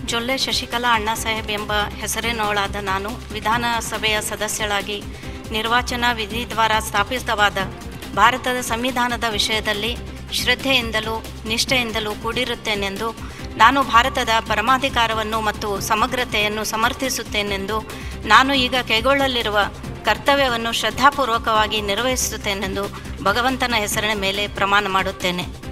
ಜೊಲ್ಲೆ ಶಶಿಕಲಾ ಅಣ್ಣಾಸಾಹೇಬ್ ಎಂಬ ಹೆಸರಿನವಳಾದ ನಾನು ವಿಧಾನಸಭೆಯ ಸದಸ್ಯಳಾಗಿ ನಿರ್ವಾಚನ ವಿಧಿ ದ್ವಾರ ಸ್ಥಾಪಿತವಾದ ಭಾರತದ ಸಂವಿಧಾನದ ವಿಷಯದಲ್ಲಿ ಶ್ರದ್ಧೆಯಿಂದಲೂ ನಿಷ್ಠೆಯಿಂದಲೂ ಕೂಡಿರುತ್ತೇನೆಂದು, ನಾನು ಭಾರತದ ಪರಮಾಧಿಕಾರವನ್ನು ಮತ್ತು ಸಮಗ್ರತೆಯನ್ನು ಸಮರ್ಥಿಸುತ್ತೇನೆಂದು, ನಾನು ಈಗ ಕೈಗೊಳ್ಳಲಿರುವ ಕರ್ತವ್ಯವನ್ನು ಶ್ರದ್ಧಾಪೂರ್ವಕವಾಗಿ ನಿರ್ವಹಿಸುತ್ತೇನೆಂದು ಭಗವಂತನ ಹೆಸರಿನ ಮೇಲೆ ಪ್ರಮಾಣ ಮಾಡುತ್ತೇನೆ.